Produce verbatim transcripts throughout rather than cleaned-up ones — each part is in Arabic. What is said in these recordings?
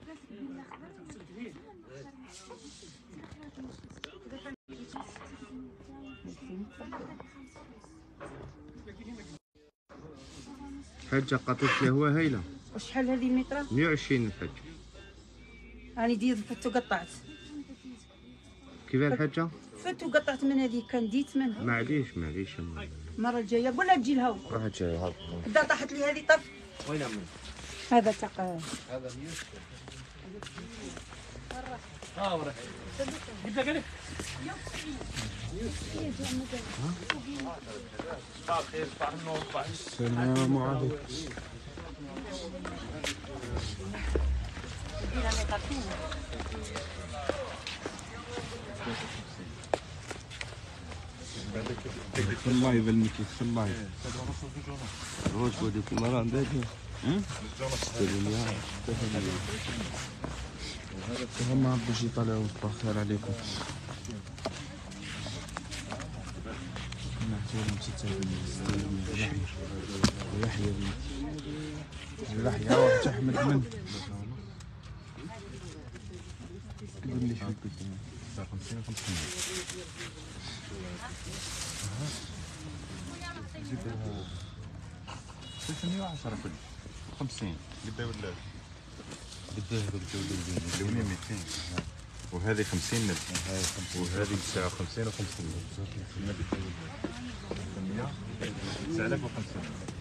حاجة قطيف القهوة هايلة. وشحال هذه المتر؟ مية وعشرين الحاج. راني ديت فت وقطعت. كيفاه الحاجة؟ فت وقطعت من هذيك كان ديت منها. معليش معليش المرة الجاية قول لها تجي لها. راح تجي هاك. بدا طاحت لي هذه طف. وين عمي؟ هذا تاع هذا ميوت. اه وراه. جبت لك السلام عليكم. في اللايف المكي في اللايف روج بودي كاميرا عندك هم باش يطلعوا بخير عليكم. نحكي لهم ستة يحيى يحيى يحيى واحد احمد من قول لي شو قلت لنا خمسين خمسين زيدها ثلاثمية وعشرة كل خمسين قداه ولا قداه قداه اللونين ميتين وهذه خمسين نبت وهذه تسعة وخمسين وخمسين نبت ثمانمية تسعة آلاف وخمسين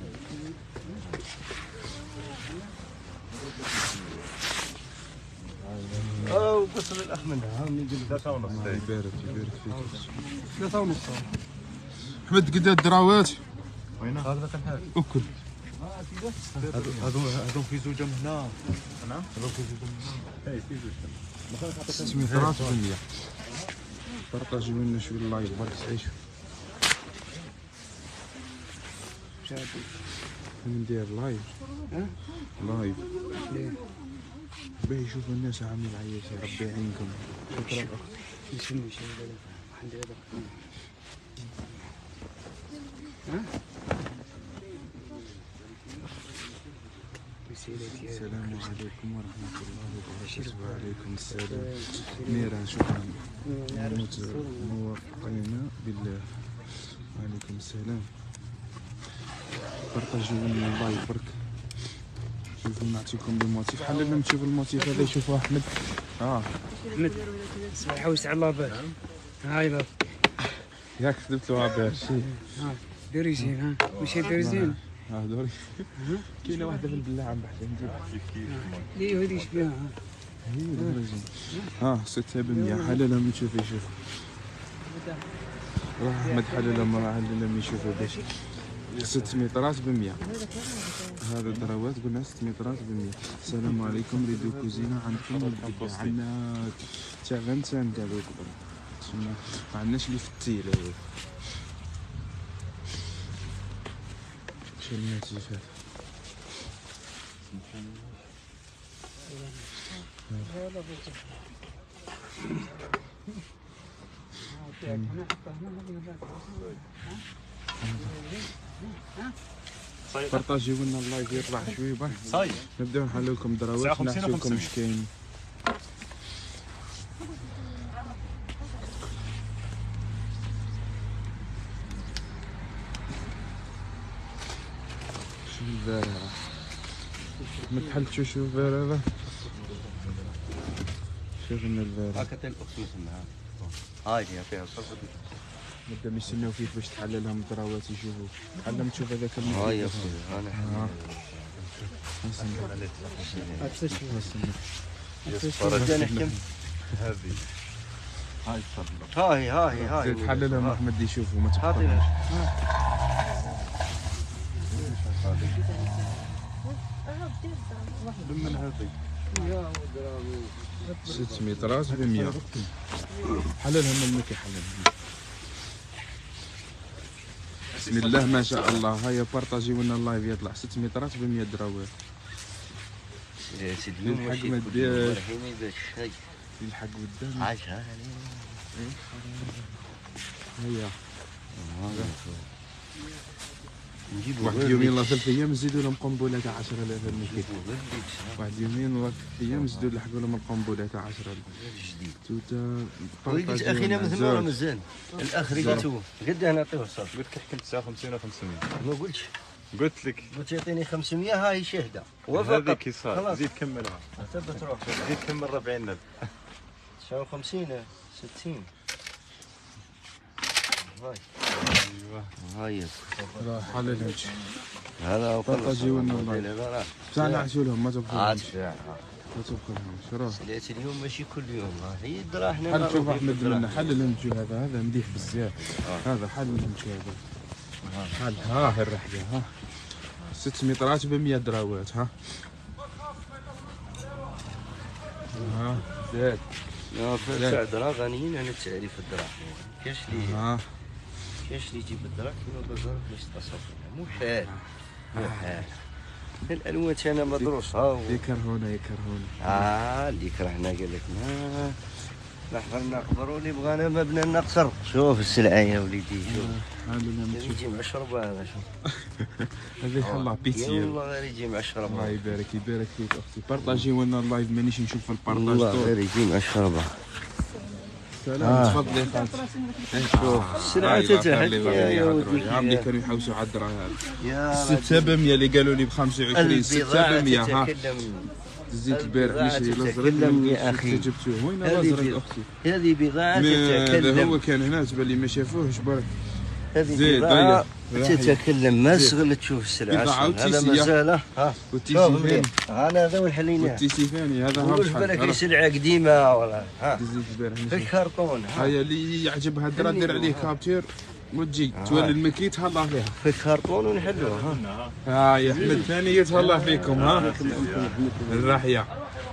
أو قسم الأخ منها هم يجي ثلاثة ونص يبارك يبارك فيك ثلاثة ونص أحمد قد الدراوات وين هذا كان حاجة أكل هذو هذو في زوج من هنا نعم هذو في زوج من هنا اي في زوج ستمية ثلاثة بالمية بارطاجيو لنا شويه اللايف بارك تعيشوا ندير لايف لايف باش يشوفوا الناس عاملين عياش ربي يعينكم شكرا نسمي شي عندي هذا ها السلام عليكم ورحمة الله وبركاته. وعليكم السلام. ميرا شكرا موفقين بالله. وعليكم السلام. بارطاجيو لنا اللايف برك. شوفوا نعطيكم الموتيف حللنا نشوف الموتيف هذا يشوفوا أحمد. اه أحمد صباح حوس على الله هاي لا ياك كتبت له عباش. ها ديري زين ها ماشي ديري زين اه دوري كاينه واحده في البلاعه عم بحث نجيب لي هذه شبيها ها ستة بالمية حللها من شوف يشوف روح احمد حللها ما حللها من يشوفها باش ست مترات بالمية هذا دراوات قلنا ست مترات بالمية. السلام عليكم ريدو كوزينه عندكم عندنا تاع فانتان قالوا ما عندناش اللي في التيل شو النتيجة بارطاجيو لنا اللايف يطلع شوي برك نبداو نحلو لكم دراوات نحكي لكم اش كاين. الفارغة ما تحلتشو شو الفارغة شوف لنا الفارغة هاكا تاع الاكسوس معاها هاي هي فيها صفر نبدا يستناو فيك باش تحلل لهم الدراوات يشوفوا تعلم تشوف هذاك الموتيف هاي يا خويا انا نستنى نحكم هذه هاي هاي هاي هاي تحلل لهم احمد يشوفوا ما تبقاش من هذه ست مترات بمية حللهم المكي حللهم بسم الله ما شاء الله. هيا بارطاجيو لنا اللايف يطلع ست مترات بمية دراوات يا سيدي الحق ما ديرش شي الحق قدام عاشها هيا نجيبو واحد غير يومين اللي ولا ثلاث ايام نزيدوا لهم قنبله تاع عشرة آلاف المكيال. نجيبو غير اللي تشرب. واحد يومين ولا ثلاث ايام نزيدوا نلحقوا لهم القنبله تاع عشرة آلاف. جديد. توتا قلت اخينا مثل ما مازال الاخ ريقاتو قد نعطيه صافي. قلت لك حكمت تسعة وخمسين و خمسمية. ما قلتش قلت لك قلت يعطيني خمسمية هاي شهده وفقط هذيك كي صار خلاص. زيد كملها ثبت روح زيد كمل ربعين نب. تسعة وخمسين ستين هاي ايوه هاي لا حللهم هذا بارطاجي ولنا والله. والله بصح نعسوا لهم ما تبخلهمش عاد ما تبخلهمش راه. سلعت اليوم ماشي كل يوم هي الدراهم حل شوف احمد منا حللهم شو هذا هذا مليح بزاف. هذا حللهم شو هذا حل ها الرحله ها ست مترات ب مية دراوات ها ها زاد يا تاع درا غنيين عن التعريف الدراهم كاش لي ها كاش لي يجيب الدراهم كيما بازار باش تصرف مو حال مو حال الالوان تاعنا مدروسه يكرهونا يكرهونا. اه اللي كرهنا قال لك ما نحن نقدر واللي بغانا ما بنا نقصر. شوف السلعه يا وليدي شوف حللهم هذا يجي مع الشربه هذا شوف هذا يحلى يا بيتي. والله غير يجي مع الشربه الله يبارك يبارك فيك اختي. بارطاجيو لنا اللايف مانيش نشوف البارطاج والله طول. غير يجي مع الشربه. سلام تفضلي خالتي. شوف السلعه تتحكي يا ولدي عام اللي كانوا يحوسوا على الدرا هذا يا ستة بمية اللي قالوا لي ب خمسة وعشرين ستة البضاعة بمية ها تتكلم. زيت البارح البضاعة مشري الازرق تتكلم يا أخي. جبتوه وين هذه الازرق بضاعة. اختي؟ هذه بضاعة هذا تتكلم. هو كان هنا تبان لي ما شافوهش برك. هذه زيد بضاعة ضيع تتكلم ما استغلت تشوف السلعة. بضاعة هذا وتيسية. مازال ها والتيسي شوف ثاني انا هذا وين حليناه. والتيسي ثاني هذا ها وش بالك بشحال سلعة قديمة ولا ها زيت البارح في مشري. الكرتون ها هيا اللي يعجبها الدرا دير عليه كابتير وتجي تولي المكيت هلا فيها. في الكرتون ونحلوها ها. ها يا احمد ثاني يتهلا فيكم ها الرحيه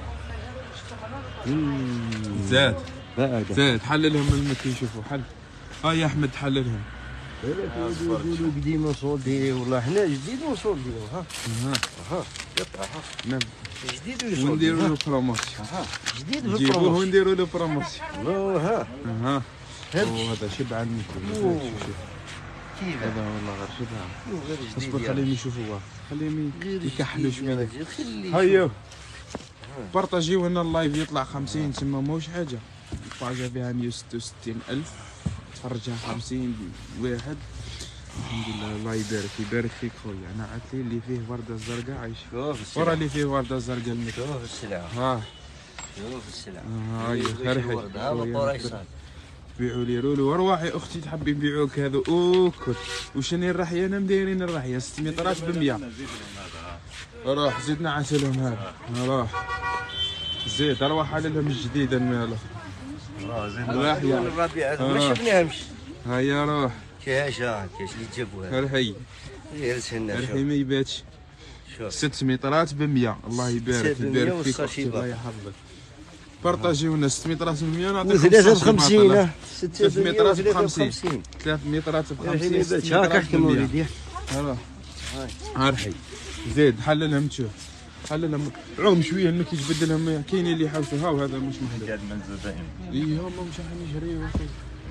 زاد زاد حللهم المكي شوفوا حل. ها يا احمد حللهم. يقولوا قديم وصول ديالي والله حنا جديد وصول ديالو ها ها ها قطع ها نعم جديد وصول ونديروا له بروموسيون. ها جديد نجيبوه بالبروموسيون. ونديروا له بروموسيون. لا ها ها هذا وهذا شبع المكي. أوه. شوف شوف كيف هذا والله غير شبع. غير جديد اصبر يا خليهم يشوفوا خليهم غير يكحلوا جديد شويه. يا رجل، خلي هيا بارطاجيو لنا اللايف يطلع خمسين تما موش حاجه. الباجا فيها مية وستة وستين ألف تفرجها خمسين واحد. الحمد لله الله يبارك يبارك فيك خويا. انا عاد لي اللي فيه ورده زرقاء عايش شوف ورا السلعة اللي فيه ورده زرقاء المك. شوف السلعة ها شوف السلعة ها هيا فرحي هذا طريصان بيعوا لي رولو ارواحي اختي تحبي نبيعوك هذا اوكل. وشني الرحيه انا مدايرين الرحيه ست مترات ب مية. روح زدنا عسلهم هذا روح زيد اروح على لهم الجديده المال الرحيه الربيع هذا آه. ما شفناهمش. هيا روح كاش ها كاش اللي جابوا هذا فرحي غير سهلنا فرحي شوف ما يباتش. شوف ست مترات ب مية. الله يبارك ستة يبارك بمية فيك اختي والصاشيبة. الله يحفظك. بارطاجيونا ست مترات ب مية نعطيكم وثلاثة صاشيبة بخمسين طلع. ها ستة ثلاث بمية مترات وثلاثة بخمسين. بخمسين. ثلاث مترات ب يا أخي خمسين ما ست يبانش هاك مترات احكم ب مية. وليدي هلا هارحي زيد حللهم تشوف حللهم عوم شويه المكي يبدلهم كاينين اللي يحوسوا ها وهذا مش محلول. قاعد منزل دائما. اي هم مش حنجريو اخي.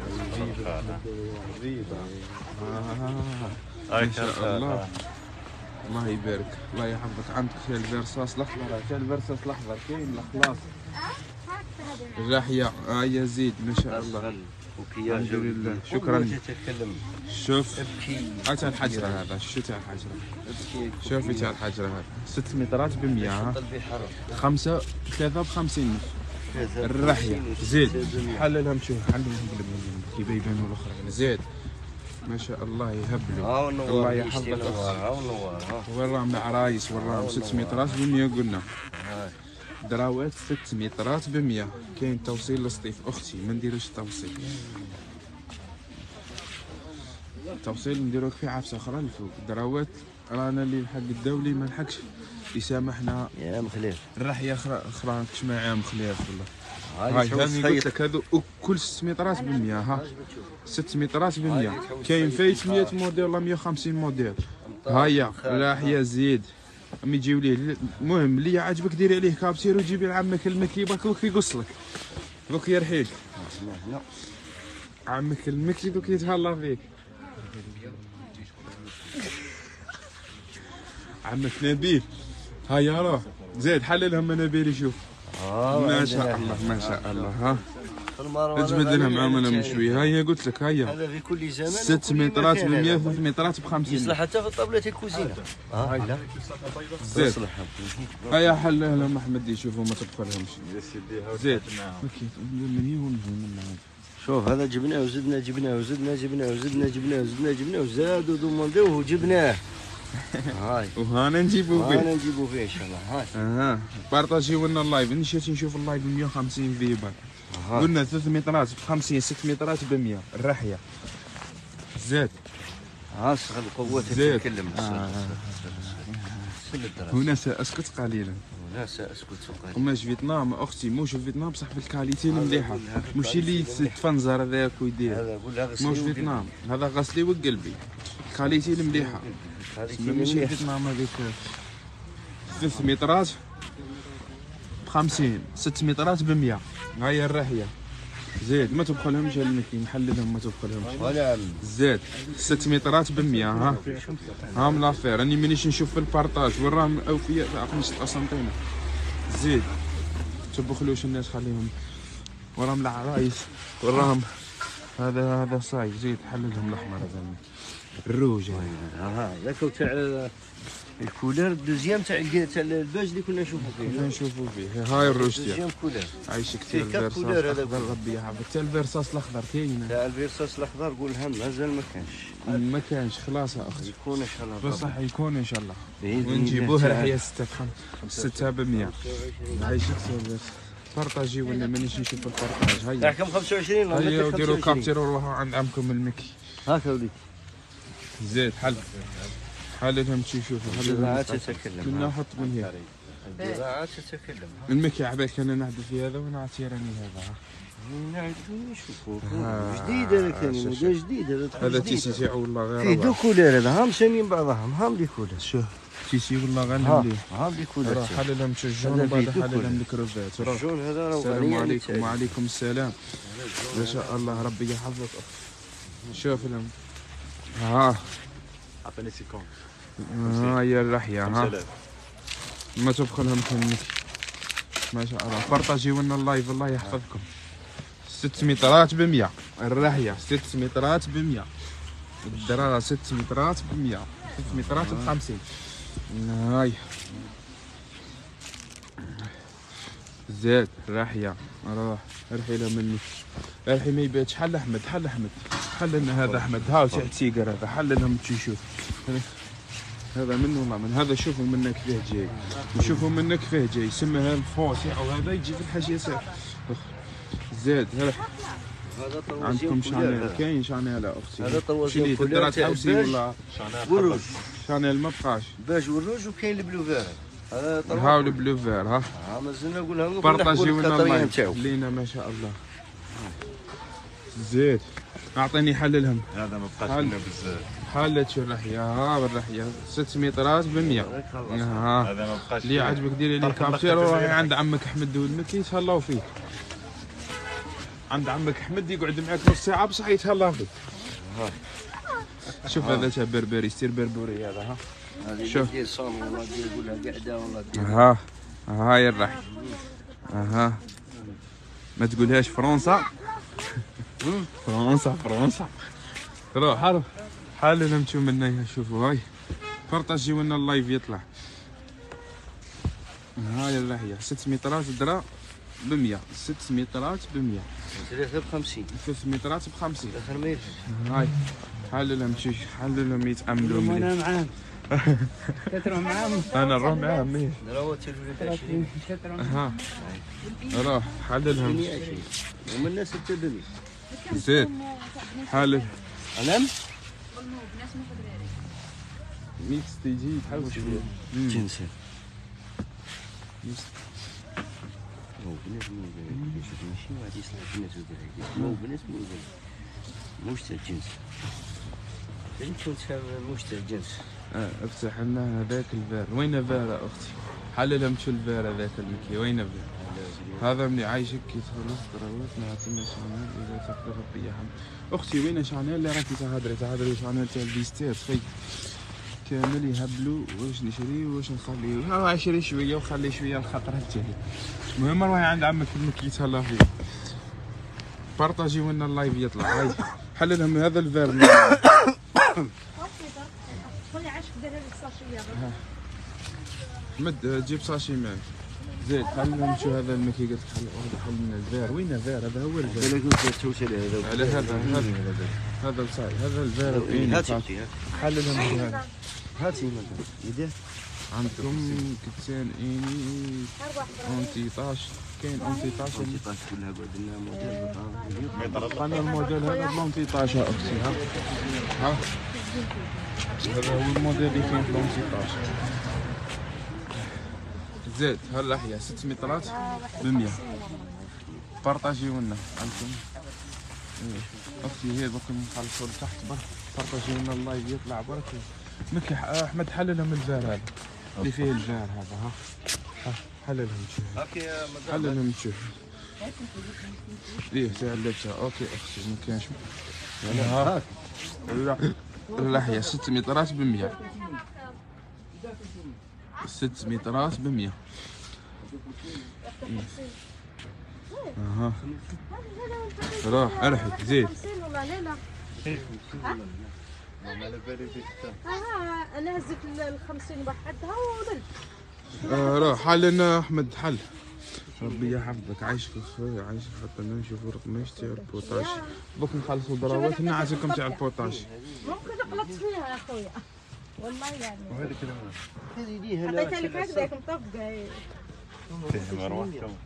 هاي ان شاء الله الله يبارك الله يحفظك. عندك شي الفيرساس الاخضر شي الفيرساس الاخضر كاين الاخلاص الرحيه ها يا زيد ما شاء الله وكياج الحمد لله. شكراً. تتكلم شوف ابكي ها تاع الحجره هذا شو تاع الحجره ابكي شوفي تاع الحجره هذا ست مترات ب مية ها البحر خمسة ثلاثة بخمسين الرحيه زيد حللهم شوف حللهم قلبهم كيف يبانوا الاخرين زيد ما شاء الله يهبلوا. ها ونوار الله يشتي يحفظك نوار ها ونوار ها وراهم عرايس وراهم ست مترات ب مية قلنا. هاي. دراوات ست مترات ب مية. كاين توصيل للصيف اختي ما نديروش توصيل. التوصيل نديروك في عفسه اخرى الفوق. دراوات رانا اللي الحق الدولي ما لحقش يسامحنا. يا مخليف الرحيه اخرى اخرى كش معايا مخليف والله. هاي هاي شوف هاني خيط. قلت لك هذو كل ست مترات ب مية ها ست مترات ب مية. كاين فايت مية موديل ولا مية وخمسين موديل. هيا الرحيه زيد هم يجيو ليه. المهم اللي عاجبك ديري عليه كابتير وجيبي لعمك المكي باك يقص لك دوك يرحيك. عمك المكي دوك يتهلا فيك. عمك نبيل هيا روح زيد حللهم نبيل يشوف. اه ما شاء الله ما شاء الله. ها المروان اجمد لنا معامله شويه. هيا قلت لك هيا هذا في كل زمان ست مترات ب مية ثلاث مترات ب خمسين. يصلح حتى في الطابلة الكوزينه. اه لا زيد يصلح. هيا حلها لهم احمد يشوفوا ما تبقى لهمش. زيد من هي ومن هنا. شوف هذا جبناه وزدنا جبناه وزدنا جبناه وزدنا جبناه وزدنا جبناه وزادوا دوموندوه وجبناه. هاي وهانا نجيبو فيه. هانا نجيبو فيه ان شاء الله. هاي اها بارطاجيو لنا اللايف. نمشي نشوف اللايف ب مية وخمسين فيبر. قلنا ثلاث مترات ب خمسين ست مترات ب مية الرحيه. زيد ها استغل قوتك زيد. تتكلم. هنا ساسكت قليلا. هنا ساسكت قليلا. وماش فيتنام اختي موش فيتنام بصح بالكاليتي المليحه ماشي اللي تفنزر هذاك ويدير. هذا قول هذا موش فيتنام هذا غسلي وقلبي كاليتي المليحه. ماشي فيتنام هذيك ثلاث مترات ب خمسين ست مترات ب مية. هاي الرحيه. زيد ما تبقى لهمش المكي نحللهم ما تبقى لهمش. ولا زيد ست مترات ب مية. ها ها من لافير راني مانيش نشوف في البارطاج وين راهم اوفياء تاع خمسة سنتيمتر. زيد تبخلوش الناس خليهم وراهم العرايس وراهم هذا هذا صاي. زيد حللهم الاحمر هذا الروج. ها ذاك تاع الكولر دوزيام تاع تاع الباج اللي كنا نشوفوا فيه. كنا نشوفوا فيه هاي الروج تاعو دوزيام كولر. عايش كثير فيه كاب الفيرساس كولر هذا الاخضر ربي يحفظك. حتى الفيرساس الاخضر كاين تاع الفيرساس الاخضر قول هم مازال ما كانش. ما كانش خلاص يا اختي. يكون ان شاء الله بصح يكون ان شاء الله. بإذن ونجيبوه الله رحيه ستة ستة ب مية. عايشك كثير بارطاجي ولا مانيش نشوف البارطاج. هيا تاعكم خمسة وعشرين هيا وديروا كابتر وروحوا عند عمكم المكي. هاكا وليدي. زيد حل حللهم تشي يشوفوا. الزراعة تتكلم. كنا نحط من هنا. الزراعة تتكلم. المكي عباك انا نعدل في هذا وانا عطيراني هذا. نعرفوا نشوفوا آه. جديد هذا كان هذا جديد هذا هذا تيسي تاعو والله غير فيه دو روعة. كولير هذا هم سامين بعضهم هم دي كولير. شوف تيسي والله غير ها مليح. هم دي كولير. روح حللهم تشي الجون هذا وبعد فيه دو حللهم كولير. الكروفات. روح الجون هذا راه السلام غني عليكم عليه. وعليكم السلام. ما شاء الله ربي يحفظك. شوف لهم ها عطيني سيكون. هاي الرحيه. ها ما تبخلهم كلمك. ما شاء الله بارطاجيو لنا اللايف الله يحفظكم. ست مترات ب مية الرحيه. ست مترات ب مية الدراره. ست مترات ب مية ست مترات ب خمسين. هاي زيد الرحيه. روح ارحي له مني ارحي ما يباتش. حل احمد حل احمد حل لنا هذا احمد. هاو تاع تيقر هذا حل لهم تشوف. هذا من والله من هذا شوفوا منك فيه جاي وشوفوا منك فيه جاي. يسمى هذا الفوسي او هذا يجي في الحاشيه ساعه. زيد هذا عندكم طروازيام شانيل كولير. كاين شانيل اختي. هذا طروازيام شني كولير تدرات تاع حوسي الباج ولا والروج. شانيل ما بقاش. باج والروج وكاين البلو فير. هذا طروازيام. هاو البلو فير. ها ها مازلنا نقولها لكم بارطاجيو لنا الكاتريان اللايف تاعو. لينا ما شاء الله. زيد اعطيني حللهم. هذا ما بقاش حل. منه بزاف. حالة شو الرحية. ها بالرحية ست مترات ب مية. ها هذا ما بقاش. اللي عجبك ديري لي طرف كابتشر اللقطة وروحي تبين عند عمك احمد والمكي يتهلاو فيك. عند عمك احمد يقعد معك نص ساعة بصح يتهلا فيك. شوف هذا تاع بربري يصير بربري هذا. ها هذه شوف. دير صالون والله دير يقولها قاعده والله دير. ها هاي الرحية. اها ما تقولهاش فرنسا. فرنسا فرنسا. روح حال حال نمشيو من هنا. شوفوا هاي بارطاجيو لنا اللايف يطلع. هاي الرحية ست مترات درا ب مية. ست مترات ب مية. ثلاثة بخمسين. ثلاث مترات ب خمسين. اخر ما يفهم. هاي حللهم شي حللهم يتأملوا مليح. انا معاهم تروح معاهم. انا نروح معاهم مليح. راهو تلفزيون عشرين. ها روح حللهم. ثمانية وعشرين. ومن الناس ستة بمية. زيد حلل ألم؟ ميكس تيجي تحوس فيه. جنسي. ميكس. مو بنات مو بنات شوف ماشي واحد يصلح بنات وبنات مو بنات مو بنات موش تاع الجنس. فين كنت موش تاع الجنس؟ اه افتح لنا هذاك الفار. وين فار اختي؟ حللهم شو الفار هذاك المكي وين فار؟ هذا من يعيشك كي تخلص ضروات نعطينا شانيل اذا تقدر ربي يرحم. اختي وين شانيل اللي راكي تهدري تهدري شانيل تاع الفيستير في كامل يهبلوا واش نشري واش نخلي، ها شري شويه وخلي شويه لخاطر هالتالي. المهم روحي عند عمك فمك يتهلا فيه. بارطاجي لنا اللايف يطلع. هاي حل لهم هذا الفير. خلي عاش دير هذيك الساشيه. مد جيب ساشي معك. زيد خلينا نشوف هذا المكي قلت حل حل لنا الفير. وين الفير؟ هذا هو الفير. انا قلت توصل هذا على هذا هذا هذا الصاي هذا الفير. هاتي حل لهم هذا. هاتي مثلا يديه عندكم كتسان اني ثمانية عشر كاين ثمانية عشر ثمانية عشر كلها قعد لنا موديل. قلنا الموديل هذا ثمانية عشر اختي. ها ها هذا هو الموديل اللي كاين ثمانية عشر. زيد هاللحيه ست مترات ب مية. بارطاجيو لنا عندكم اختي. هي دوك نخلصوا لتحت برك. بارطاجيو لنا اللايف يطلع برك. مكي احمد حل لهم الفار هذا اللي فيه الفار هذا. ها ها حل لهم شوف. حل لهم شوف. ايه ساعة لابسه. اوكي اختي ما كانش. ها اللحيه ست مترات ب مية. ست مترات ب مية. اها روح ارحي زيد. اه انا هزيت ال خمسين وحدها ولد. آه روح حل لنا احمد حل. ربي يحفظك عايشك اخويا عايشك حتى نشوفوا رقماش تاع البوطاج. دوك نخلصوا ضربات نعزكم تاع البوطاج. ممكن غلطت فيها يا خويا والله يعني. وهذيك هذه دي حطيتها لك هكذاك مطبقه. فيه مروه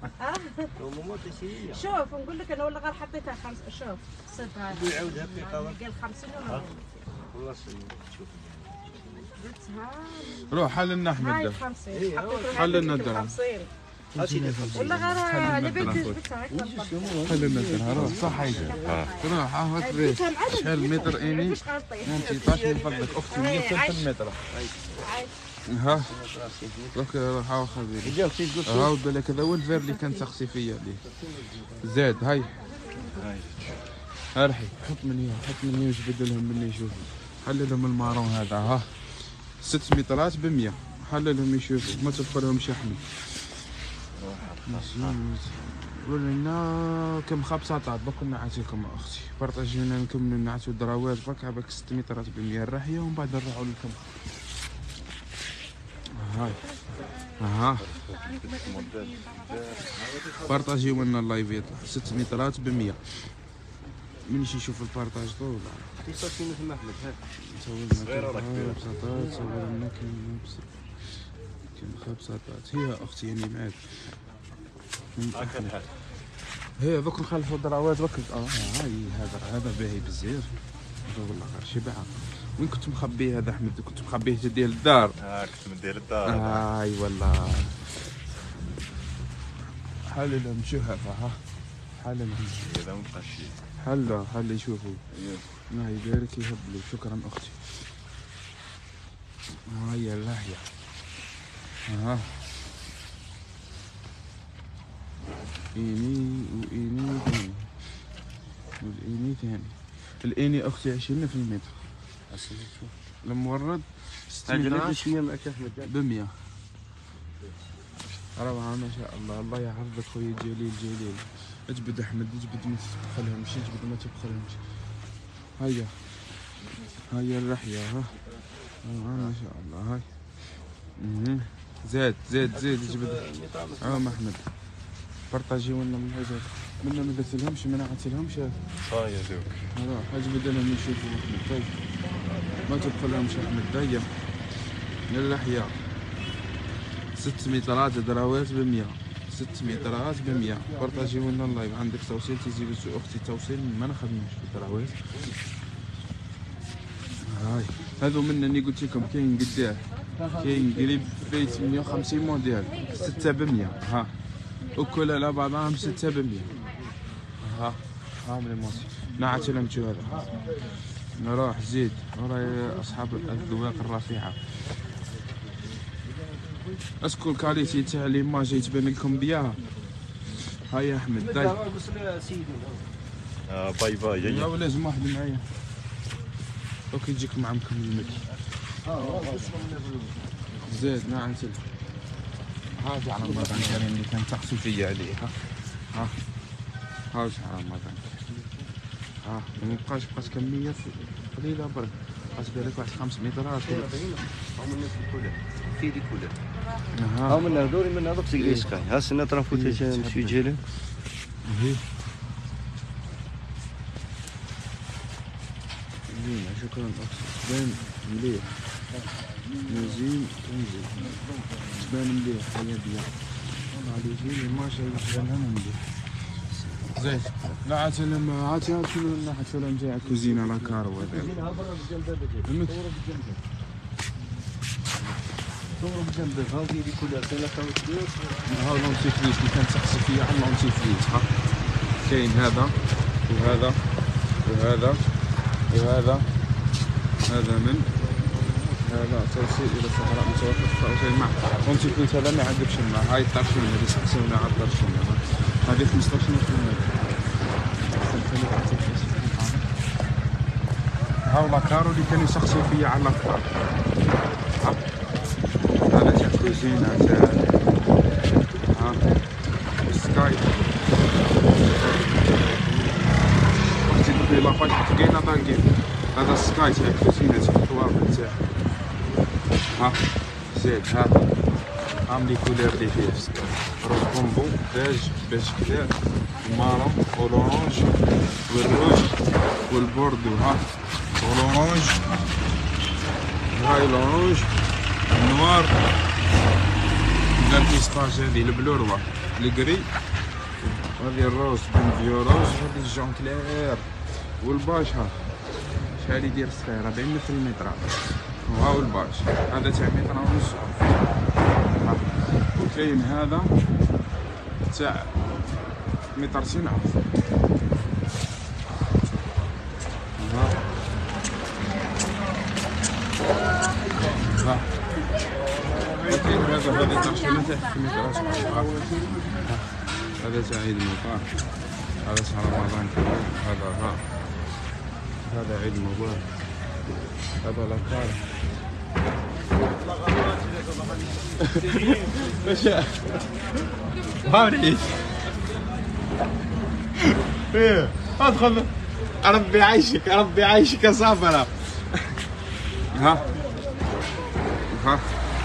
شوف نقول لك انا ولا غير حطيتها خمس. شوف صفها يعاودها في قوام قال خمسين ولا والله شوف قلتها روح حل لنا هاي احمد. خمسين. حل لنا الدرهم. ولا غير اللي بنت جبتها هكا. حل لنا الدرهم. روح صح هيك. روح ها هاك شحال متر اني ثمانية عشر من فضلك اختي مية وثلاثين متر. ها دوك روح ها خذي. ها بالك هذا هو الفير اللي كان تسقسي فيا ليه. زاد هاي ارحي حط مني حط مني وجبد لهم مني شوف. حل لهم المارون هذا. ها ست مترات ب مية. حل لهم يشوفوا ما تدخلهمش احمد. قول لنا كم خبصات دوك نعطيكم اختي. بارطاجينا نكملوا نعطيو الدراوات برك عباك ست مترات ب مية الراحيه ومن بعد نروحوا لكم. هاي اها بارطاجيو لنا اللايف يطلع ست مترات ب مية. منيش يشوف البارطاج طول تصافي مثل ما احمد هاك صغيره ولا كبيره بساطات. صور لنا كاين كاين خبصات. هي اختي يعني معاك هي دوك نخلفوا الدراوات دوك. اه هاي هذا هذا باهي بزاف والله غير شبعه. وين كنت مخبيه هذا احمد؟ كنت مخبيه تديه للدار. اه كنت مدير الدار. هاي والله حل لهم شوفها. ها حل لهم هذا مقشي. حل حل يشوفوا. الله يبارك يهبلوا. شكرا اختي. هاي اللحيه. ها إني وإني ثاني والإني ثاني. الإني أختي عشرين في المتر. المورد ست مترات بمية. روعة ما شاء الله. الله يحفظك خويا جليل جليل. اجبد أحمد اجبد ما تبخلهمش اجبد ما تبخلهمش. هيا هيا الرحية. ها روعة ما شاء الله. هاي زاد زاد زاد اجبد. عم أحمد بارطاجيو لنا من هذا منا ما درتلهمش ما نعطيلهمش. صايا دوك روح اجبد لهم يشوفوا احمد. طيب ما تدخلهمش احمد. دايا اللحيه ست مترات دراوات ب مية. ست مترات ب مية. بارطاجيو لنا اللايف. عندك توصيل تزيدوا اختي توصيل ما نخدموش في الدراوات. هاي هذو من اللي قلت لكم كاين قداه كاين قريب في ثمانية وخمسين موديل ستة ب مية. ها وكل على بعضهم ستة ب مية. ها ها من الموسي نعطي لهم شو هذا. نروح زيد وراي اصحاب الذواق الرفيعه. اسكو الكاليتي تاع ليماج يتبان لكم بيها. هاي يا احمد داي. آه باي باي. يا لازم واحد معايا. اوكي يجيك مع مكمل المكي. زيد نعم سلك. هذه على رمضان الكريم اللي كان تخفيفية عليها. ها هاوش على رمضان. ها مبقاش بقات كمية قليلة برك. بقات بالك واحد خمس مترات. في دي كولر. ها من هذول من هذوك سكري سكاي. ها السنة ترى فوتيش مشي جيلي. هي. زين شكرا أخ. بان مليح. زين تنزل. تبان مليح هي بيا. والله زين ما شاء الله مليح. زين لا عاد لما عاد عاد شنو ناحية ولا نجي كوزينة لا كارو هذا. صوروا بجنبك ها في دي كولر سنة كاوتش. ها لونتيفريز اللي كان تقصي فيا على لونتيفريز ها. كاين هذا وهذا وهذا وهذا هذا من هذا توصيل الى الصحراء متوسطة او شيء مع لونتيفريز هذا ما يعذبش الماء. هاي الطرشونه اللي تقسمنا على الطرشونه هذه خمسطاش متر. هاو لاكارو اللي كان يسقسي فيا على اللاكار. هذا تاع كوزينة تاع ها سكاي. وقت تبي لافاش تلقينا طاقين. هذا سكاي تاع كوزينة تاع الطوابل تاع ها زيد هذا هام لي كولير لي فيه سكاي. روز بومبو بيج بيج كلير المارون والأورانج والروج والبوردو ها والأورانج هاي الأورانج النوار البيستاج هذه البلوروا الكري هذه الروز بن فيوروز هذه الجون كلير والباش ها شحال يدير الصغير أربعين متر المتر وهاو الباش هذا تاع متر ونص. وكاين هذا تاع مترتين عرض. ها ها وكاين هذا هذا ترشونه تاع مترات. هذا تاع عيد المطار. هذا تاع رمضان كريم. هذا ها هذا عيد مبارك. هذا لاكار. واش هاوني ايه ادخل. ربي يعيشك ربي يعيشك يا صابره. ها ها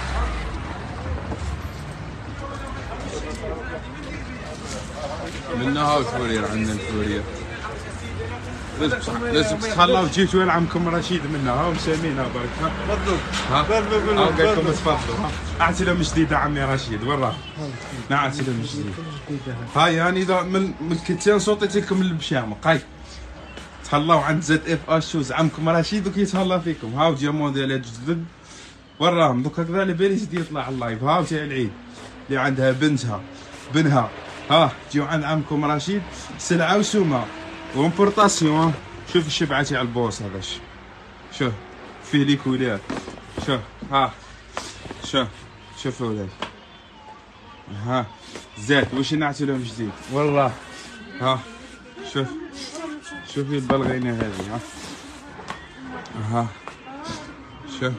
منا هاو الفورير. عندنا الفورير لازم لازم تخلوا وجيت وين عمكم رشيد منا هاو مسامينها برك. ها تفضل. ها قال لكم تفضلوا. ها اعطي لهم جديده عمي رشيد وراه. نعم اعطي لهم جديد. هاي هاني من من الكتان صوتيت لكم البشامه قاي تهلاو عند زد اف اش شوز عمكم رشيد وكيتهلا فيكم. هاو جا موديلات جدد وراهم دوك هكذا على بالي جديد يطلع على اللايف. هاو تاع العيد اللي عندها بنتها بنها ها جيو عند عمكم رشيد سلعه وسومه وامبورطاسيون. شوف الشبعه تاع البوس هذا شوف فيه لي كولير. شوف ها شوف شوفوا لي ها زاد واش نعطي لهم جديد والله. ها شوف شوفي البلغينه هذه ها ها شوف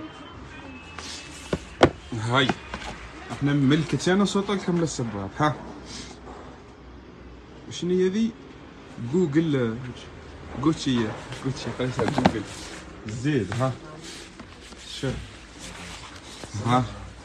هاي احنا ملكت انا صوت لكم للصباط. ها وشنو هي ذي جوجل جوتشي جوتشي قريتها جوجل زيد. ها شوف ها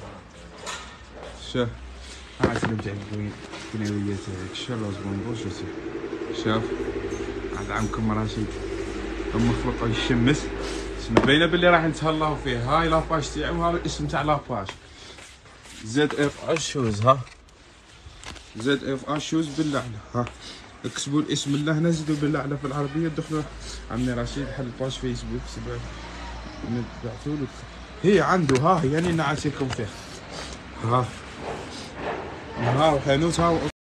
شوف ها عاد تاع الكناوية تاعك الشروز بونبوش شوف عاد عمكم رشيد هم خلطوا الشمس باينه باللي راح نتهلاو فيه. هاي لاباج تاعو وها الاسم تاع لاباج زد اف اش شوز. ها زد اف اش شوز باللعنه. ها اكتبوا الاسم الله هنا زيدوا باللعنه في العربيه دخلوا عمي رشيد حل باج فيسبوك سبع نبعثوا له هي عنده. ها يعني نعطيكم فيه. ها ها حانوت ها